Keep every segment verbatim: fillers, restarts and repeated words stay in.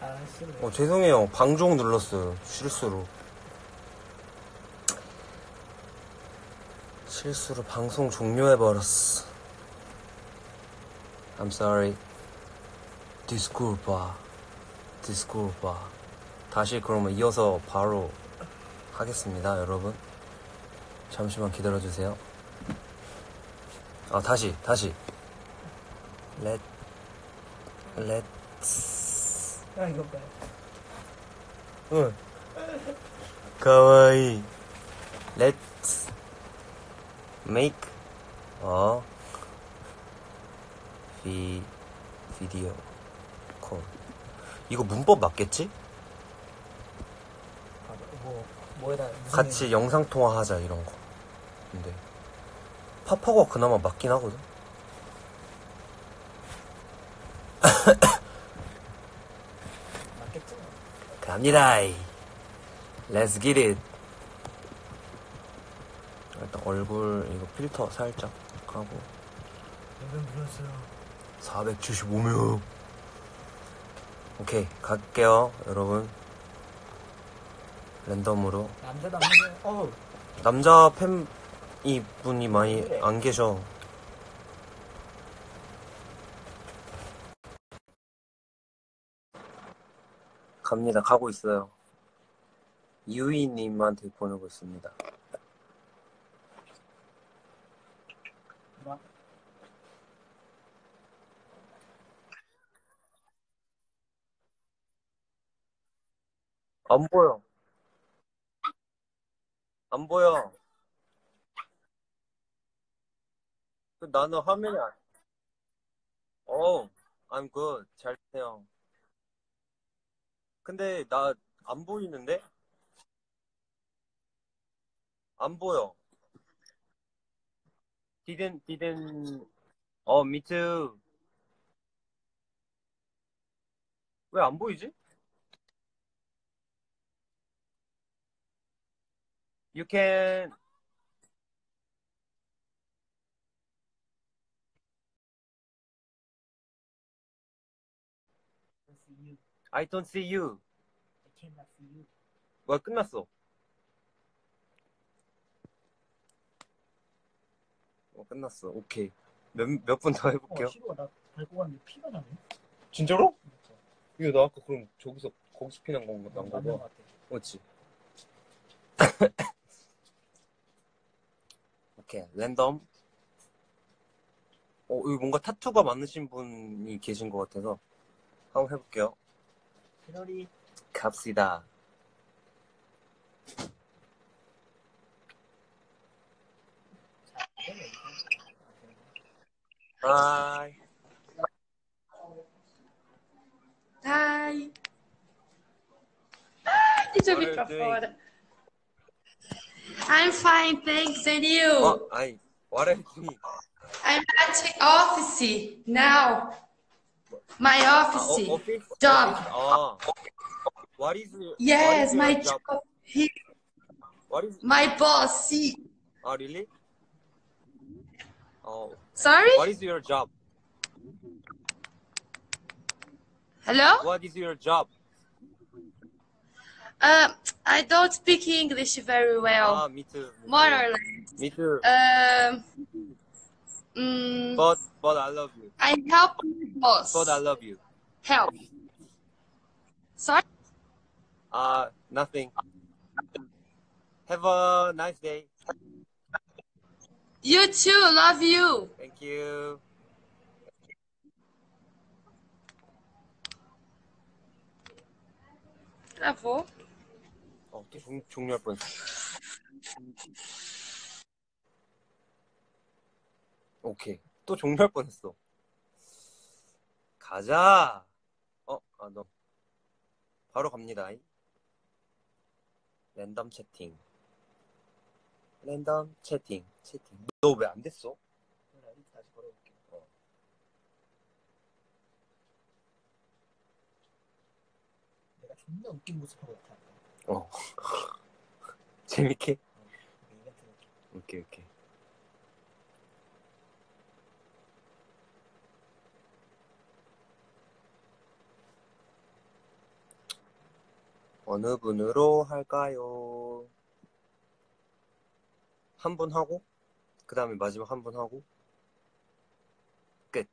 아, 싫어요. 어, 죄송해요. 방종 눌렀어요. 실수로. 실수로 방송 종료해버렸어. I'm sorry. 디스쿨바. 디스쿨바. 다시 그러면 이어서 바로 하겠습니다, 여러분. 잠시만 기다려주세요. 아, 다시, 다시. Let, let's. 아, 이거 봐요. 응. 가와이. Let's make a vi, video call. 이거 문법 맞겠지? 아, 뭐, 뭐에다. 같이 영상 통화하자 이런 거. 근데 파파가 그나마 맞긴 하거든. 맞겠죠? 갑니다. Let's get it. 일단 얼굴 이거 필터 살짝 하고. 몇명 불렀어요? 사백칠십오 명. 오케이, 갈게요, 여러분. 랜덤으로. 남자 남자. 어우. 남자 팬이 분이 많이 안 계셔. 갑니다. 가고 있어요. 유이님한테 보내고 있습니다. 뭐? 안 보여. 안 보여. 나는 화면이 안. 어, I'm good. 잘 돼요. 근데 나 안 보이는데? 안 보여. Didn't, didn't. 어, me too. 왜 안 보이지? You can. I don't see you. I cannot see you. 뭐야, 끝났어. 어, 끝났어. 오케이. 몇, 몇 분 더 해볼게요. 어, 싫어. 나 밟고 갔는데 피가 나네. 진짜로? 그렇죠. 이거 나 아까 그럼 저기서, 거기서 피난 건가? 난 맞는 거봐. 것 같아. 그렇지. 오케이. 랜덤. 어, 여기 뭔가 타투가 많으신 분이 계신 것 같아서 한번 해볼게요. 세월이. 갑시다. Hi. Hi. Deixa eu vir pra fora. I'm fine, thanks. And you? 어, 아이, what are you doing? I'm at office now. My office. 아, 어, office? Job. Office? 아. What is your, Yes, what is your my job? job. He, What is? my boss. He, Oh, really? Oh. sorry? What is your job? Hello? What is your job? Uh, I don't speak English very well. Ah, me too. Me More too. or less. Me too. Um, mm, But, but I love you. I help my boss. But I love you. Help. Sorry? Uh, nothing. Have a nice day. You too. Love you. Thank you. Travou? 어, 또 종, 종료할 뻔했어. 오케이. 또 종료할 뻔했어. 가자. 어, 아, 너. 바로 갑니다. 랜덤 채팅. 랜덤 채팅. 채팅. 너 왜 안 됐어? 다시 걸어볼게. 어. 내가 존나 웃긴 모습하고 나타났다. 어. 재밌게? 어, 이벤트 느낌. 오케이, 오케이. 어느 분으로 할까요? 한 분 하고, 그 다음에 마지막 한 분 하고, 끝.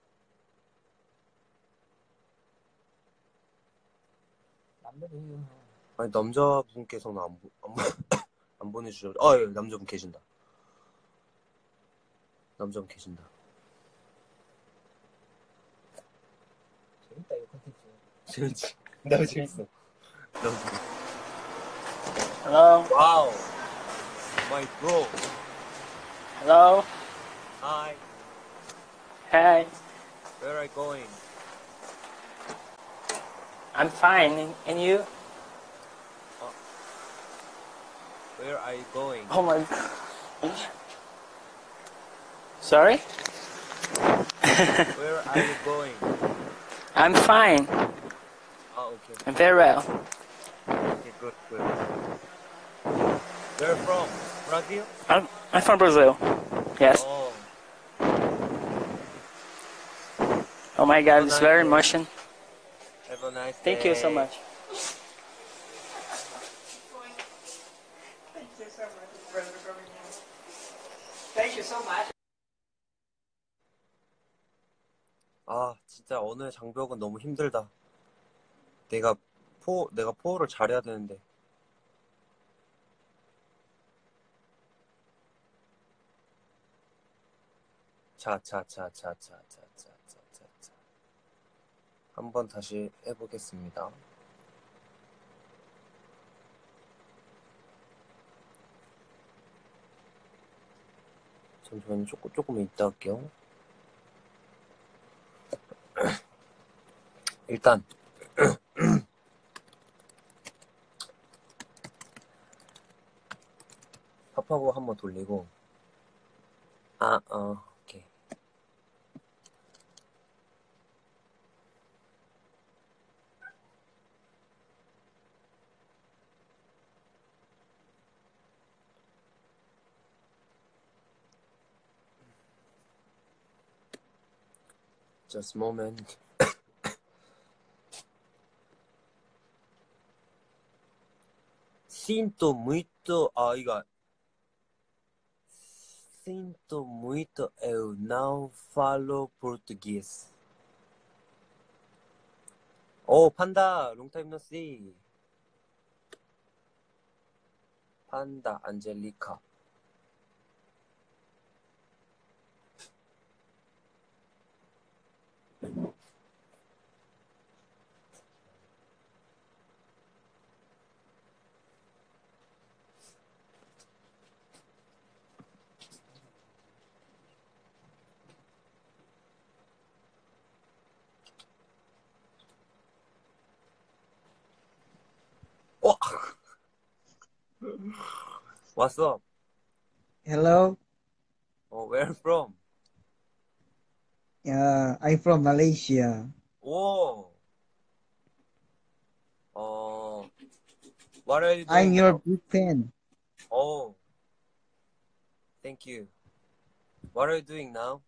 남자분이 아니, 남자분께서는 안, 보, 안, 안 보내주셔서, 아, 예, 남자분 계신다. 남자분 계신다. 재밌다 이거 컨텐츠. 재밌지? 너무 재밌어. 너무 재밌어. Hello, 와우. My bro. hello, Hi. hi. Where are you going? I'm fine, and you? Where are you going? Oh my god. Sorry? Where are you going? I'm fine. Ah, okay. I'm very well. Okay, good, good. Where from? Brazil? I'm, I'm from Brazil. Yes. Oh, Oh my god, it's nice very day. emotion. have a nice Thank day. you so much. Thank you so much, brother, for coming in. Thank you so much. 아, 진짜 오늘 장벽은 너무 힘들다. 내가 포, 내가 포호를 잘해야 되는데. 자, 자, 자, 자, 자, 자, 자, 자, 자, 자. 한번 다시 해보겠습니다. 잠시만요. 조금, 조금 이따 할게요. 일단 팝하고 한번 돌리고 아, 어, 오케이. Just a moment. Sinto muito. Ah, 이거. Sinto muito. Eu não falo português. 오, 판다. Long time no see. 판다, 안젤리카. 어! What's up? Hello, Oh, where from? uh, I'm from Malaysia. 오. 어. What are you doing I'm your now? big fan. Oh. Thank you. What are you doing now?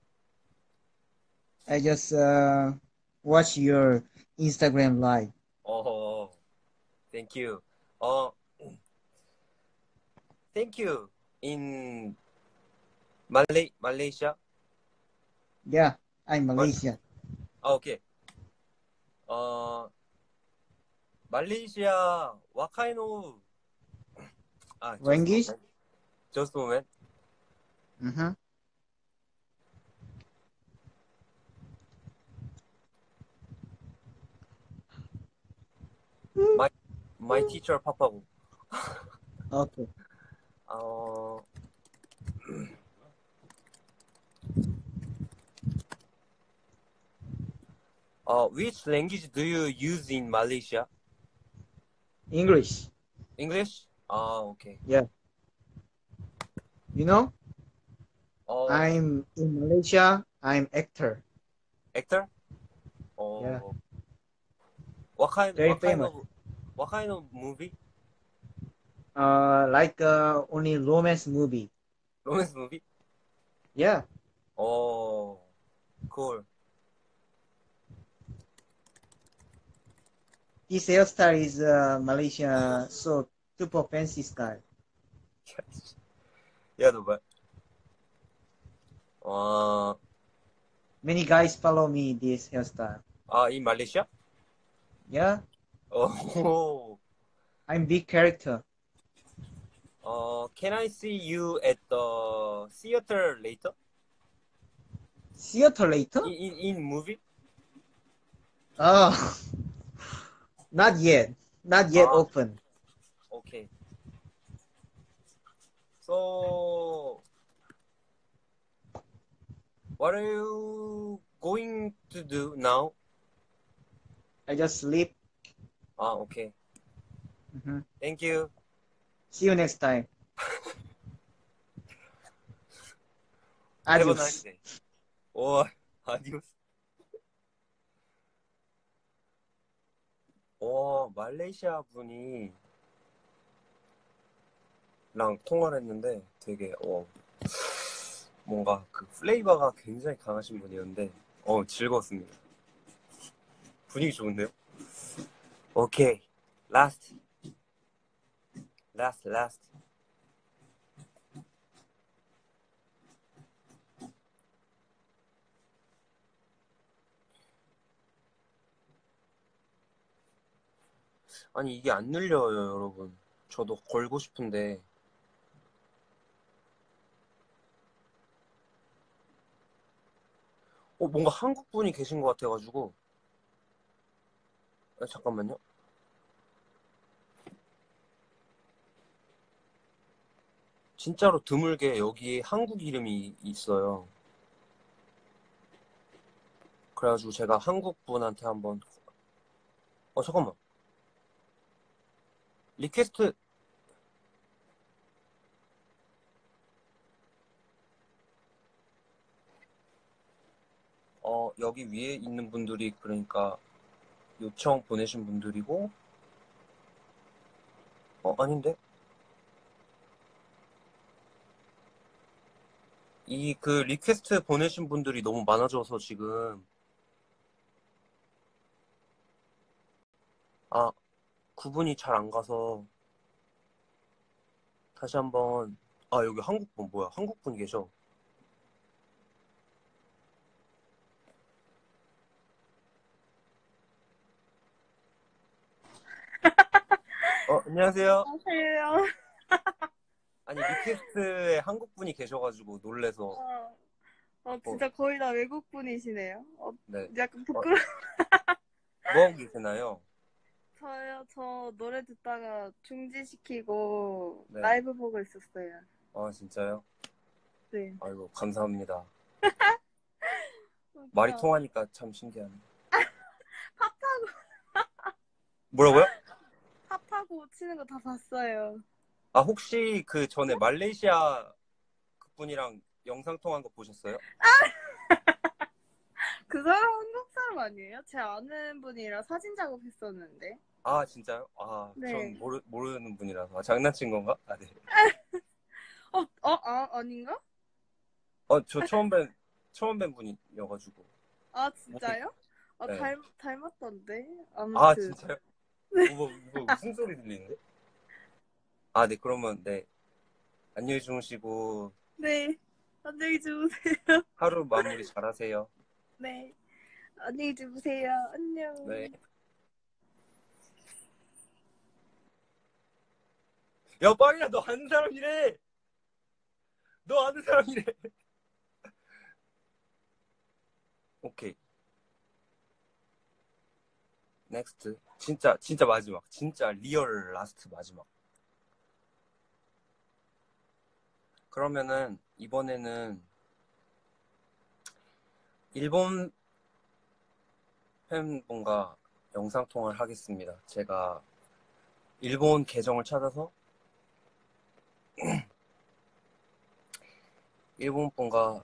I just uh, watch your Instagram live. Oh. Thank you. 어. Thank you. In Malay Malaysia? Yeah, I'm Malaysia. 아, 오케이. 어. 말레이시아 what kind of 아, just a Language? moment. Just a moment. Uh-huh. My my teacher 파파고. Okay. 어. 어, which language do you use in Malaysia? English. English? 아, 오케이. Yeah. You know, 어, I'm in Malaysia. I'm actor. actor? 어. Yeah. What kind Very what kind famous. of what kind of movie? Uh, like uh, only romance movie. Romance movie? Yeah. 어. Cool. this hairstyle is uh, Malaysia so super fancy style. 야, 너 말. 어, Many guys follow me this hairstyle. 아, 이 말레이시아? Yeah, 어, I'm big character. 어, can I see you at the theater later? Theater later? In, in, in movie? Oh, not yet. Not yet Ah. open. Okay. So, what are you going to do now? I just sleep. Ah, okay. Mhm. Thank you. See you next time. Have a Adios. nice day. 오, 아디오스. 와, 말레이시아 분이 랑 통화를 했는데 되게 어, 뭔가 그 플레이버가 굉장히 강하신 분이었는데 어, 즐거웠습니다. 분위기 좋은데요? 오케이. 라스트. 라스트, 라스트. 아니 이게 안 눌려요 여러분. 저도 걸고 싶은데 어 뭔가 한국 분이 계신 것 같아가지고 아, 잠깐만요. 진짜로 드물게 여기에 한국 이름이 있어요. 그래가지고 제가 한국 분한테 한번 어 잠깐만 리퀘스트 어 여기 위에 있는 분들이 그러니까 요청 보내신 분들이고 어 아닌데 이 그 리퀘스트 보내신 분들이 너무 많아져서 지금 아 구분이 잘 안 가서 다시 한번 아 여기 한국분 뭐야 한국분 계셔. 어 안녕하세요. 안녕하세요. 아니 리퀘스트에 한국분이 계셔가지고 놀래서 어, 어, 진짜 거의 다 외국 분이시네요. 어, 네. 약간 부끄러. 뭐 하고 계시나요? 저요, 저 노래 듣다가 중지시키고 네. 라이브 보고 있었어요. 아 진짜요? 네. 아이고 감사합니다. 진짜. 말이 통하니까 참 신기하네. 팝하고 뭐라고요? 팝하고 치는 거 다 봤어요. 아 혹시 그 전에 말레이시아 그분이랑 영상 통화한 거 보셨어요? 그 사람 한국 사람 아니에요? 제 아는 분이랑 사진 작업했었는데. 아 진짜요? 아 네. 전 모르, 모르는 분이라서 아, 장난친 건가? 아 네. 어, 어, 아, 아닌가? 어 저 처음 뵌 처음 뵌 분이어가지고. 아, 진짜요? 아, 네. 닮, 닮았던데? 아무튼. 아 진짜요? 뭐, 이거 무슨 소리 들리는데? 아 네 그러면 네 안녕히 주무시고 네. 안녕히 주무세요. 하루 마무리 잘하세요. 네. 안녕히 주무세요. 안녕. 네. 야 빵이야 너 아는 사람이래. 너 아는 사람이래. 오케이. 넥스트. 진짜 진짜 마지막. 진짜 리얼 라스트 마지막. 그러면은 이번에는 일본 팬분과 영상 통화를 하겠습니다. 제가 일본 계정을 찾아서 일본 분과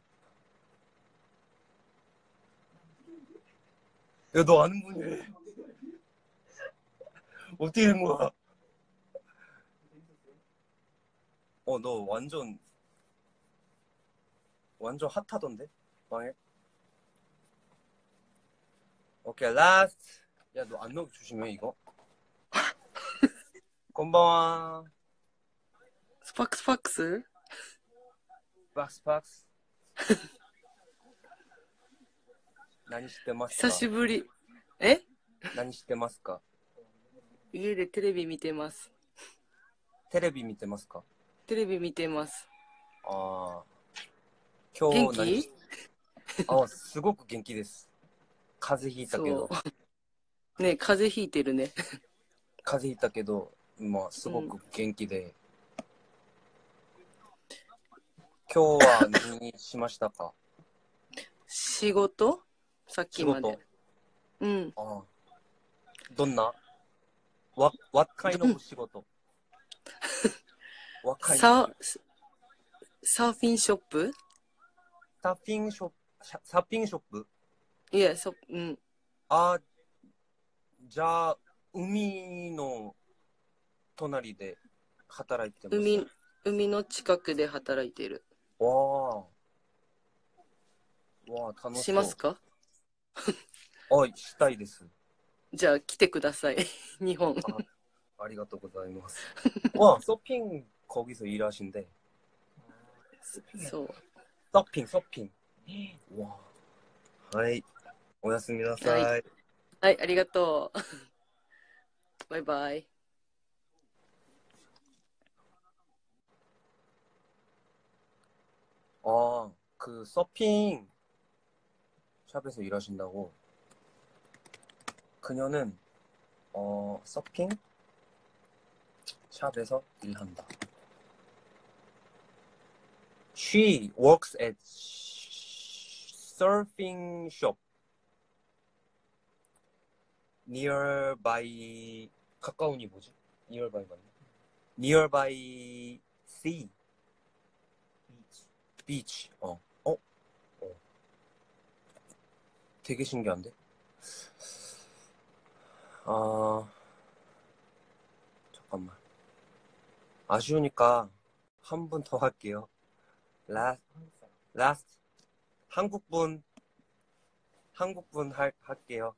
야 너 아는 분이래. 어떻게 된 거야? 어 너 완전 완전 핫하던데 방에. 오케이 라스트. 야 너 안 넣기 조심해 이거. こんばんは。 スパックスパックスパクスパクス。何してますか？ 久しぶり。え何してますか？ 家でテレビ見てます。 テレビ見てますか？ テレビ見てます。 ああ。今元日何し気あ、すごく元気です。風邪ひいたけど。 そう。ね、風邪ひいてるね。 風邪ひいたけど、まあ、すごく元気で。今日は何しましたか？ 仕事さっきまで。 仕事うん。 ああ。どんな what, what kind of 仕事 what kind サ of サーフィンショップサーフィンショップサーフィンショップいや、そ、うん。 あ、じゃあ、海の隣で働いてます。 海、海の近くで働いてる。 わあ。わあ、楽しそう。 しますか？ あ、したいです。 じゃあ来てください。日本。 あ、ありがとうございます。와, 서핑 거기서 일하신대. そう。 서핑, 서핑. 와. はい。おやすみなさい。 はいはい、ありがとう。バイバイ。 아, 그 서핑 샵에서 일하신다고. 그녀는 어, 서핑 샵에서 일한다. She works at surfing shop nearby. 가까운이 뭐지? nearby 맞나? nearby sea. beach. 어. 어? 어. 되게 신기한데? 아, 잠깐만. 아쉬우니까 한 분 더 할게요. last, last. 한국분, 한국분 할, 할게요.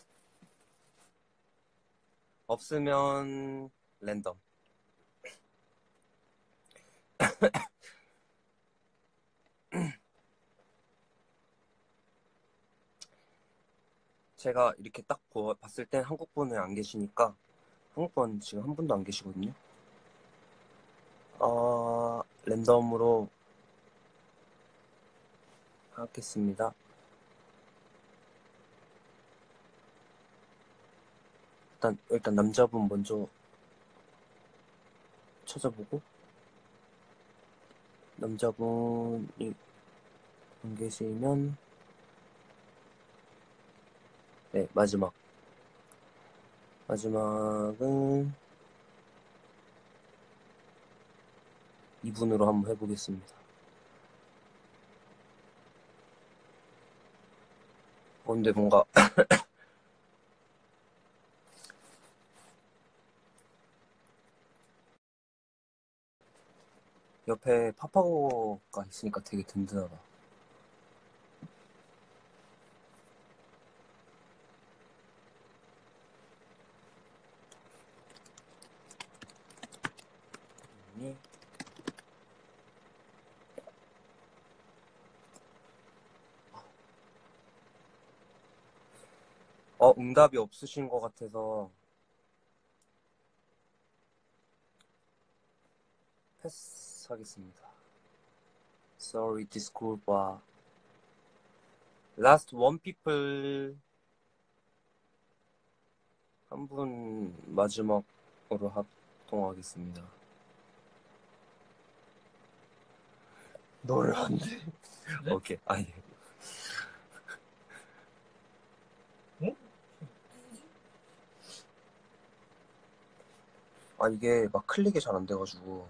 없으면 랜덤. 제가 이렇게 딱 보, 봤을 땐 한국분은 안 계시니까 한국분 지금 한 분도 안 계시거든요. 어, 랜덤으로 하겠습니다. 일단 일단 남자분 먼저 찾아보고 남자분이 안 계시면 네, 마지막 마지막은 이분으로 한번 해보겠습니다. 어, 근데 뭔가 옆에 파파고가 있으니까 되게 든든하다. 어, 응답이 없으신 것 같아서 패스하겠습니다. Sorry, disculpa. Last one people. 한 분 마지막으로 합동하겠습니다. 너를 안 돼. 네? 오케이. 아니. 응? 아, 이게 막 클릭이 잘 안 돼가지고.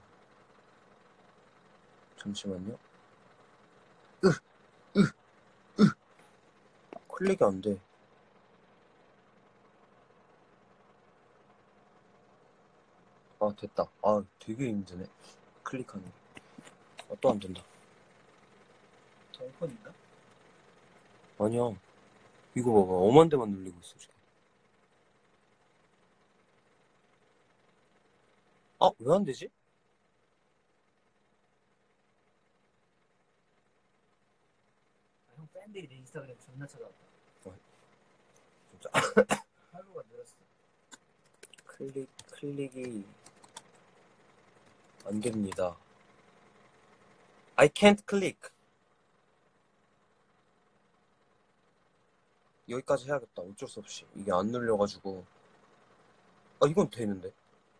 잠시만요. 으! 으! 으! 클릭이 안 돼. 아, 됐다. 아, 되게 힘드네. 클릭하는 게. 아, 또 안 된다. 아이폰인가? 아니야. 이거 봐봐. 엄한 데만 눌리고 있어, 지금. 아, 왜 안 되지? 아, 형 팬들이 내 인스타그램 존나 찾아왔다. 진짜. 팔로우가 늘었어. 클릭, 클릭이 안 됩니다. I can't click. 여기까지 해야겠다. 어쩔 수 없이. 이게 안 눌려가지고. 아, 이건 되는데.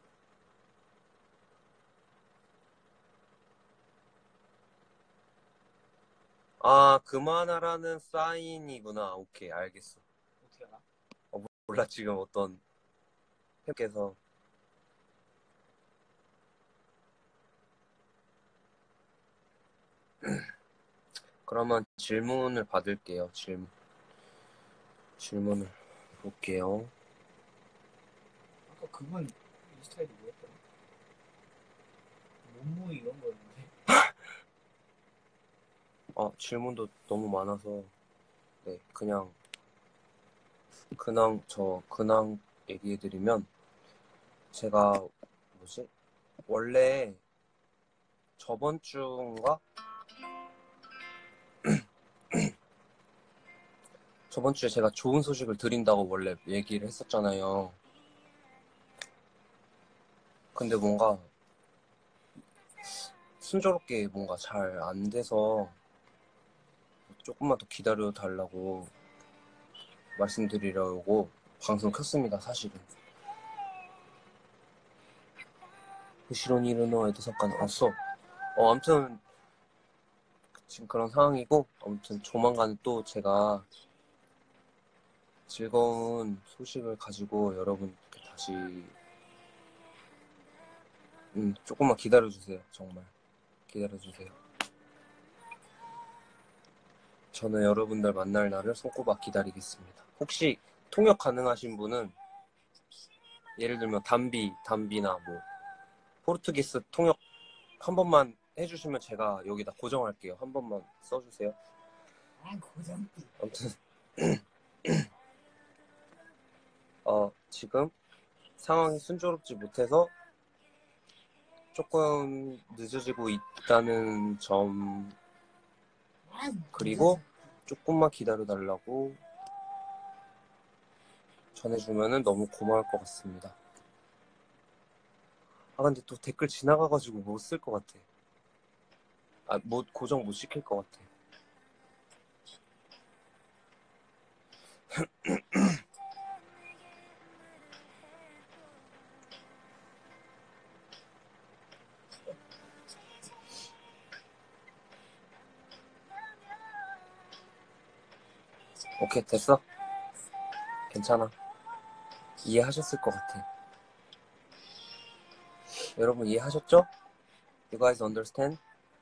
아, 그만하라는 사인이구나. 오케이, 알겠어. 어떻게 알아? 어, 몰라, 지금 어떤 팬께서. 그러면 질문을 받을게요. 질문. 질문을 볼게요. 아까 그분 인스타에도 뭐였더라? 몸무 이런 거였는데. 아, 질문도 너무 많아서. 네, 그냥, 근황, 저 근황 얘기해드리면, 제가, 뭐지? 원래 저번 주인가? 저번 주에 제가 좋은 소식을 드린다고 원래 얘기를 했었잖아요. 근데 뭔가 순조롭게 뭔가 잘 안 돼서 조금만 더 기다려 달라고 말씀드리려고 방송 켰습니다, 사실은. 부시로니 이르노 에도 잠깐 왔어. 어, 아무튼 지금 그런 상황이고, 아무튼 조만간 또 제가 즐거운 소식을 가지고 여러분께 다시 음, 조금만 기다려주세요. 정말 기다려주세요. 저는 여러분들 만날 날을 손꼽아 기다리겠습니다. 혹시 통역 가능하신 분은 예를 들면 담비, 담비나 뭐 포르투기스 통역 한 번만 해주시면 제가 여기다 고정할게요. 한 번만 써주세요. 아, 고장띠. 아무튼 어, 지금 상황이 순조롭지 못해서 조금 늦어지고 있다는 점, 그리고 조금만 기다려달라고 전해주면은 너무 고마울 것 같습니다. 아, 근데 또 댓글 지나가가지고 못 쓸 것 같아. 아, 못, 고정 못 시킬 것 같아. 오케이, 됐어? 괜찮아. 이해하셨을 것 같아. 여러분 이해하셨죠? You guys understand?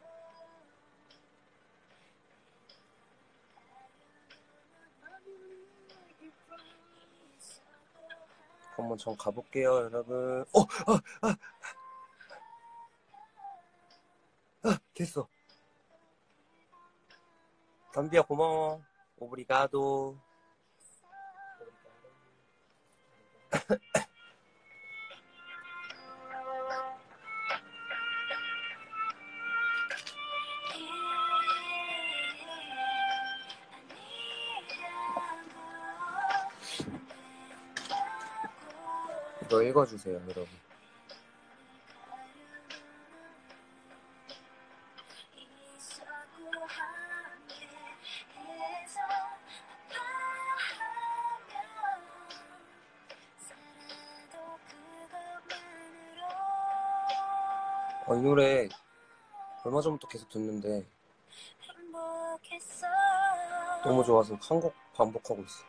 한번 전 가볼게요, 여러분. 어! 아! 아! 아! 됐어. 담비야 고마워. 오브리가도. 이거 읽어주세요, 여러분. 어, 이 노래 얼마 전부터 계속 듣는데 너무 좋아서 한 곡 반복하고 있어.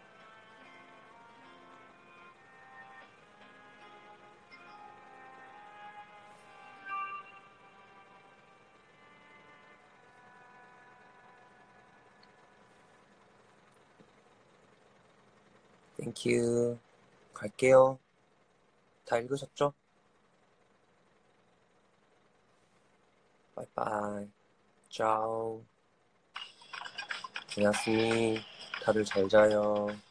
땡큐. 갈게요. 다 읽으셨죠? 바이바이. 짜오. 안녕하세요. 다들 잘 자요.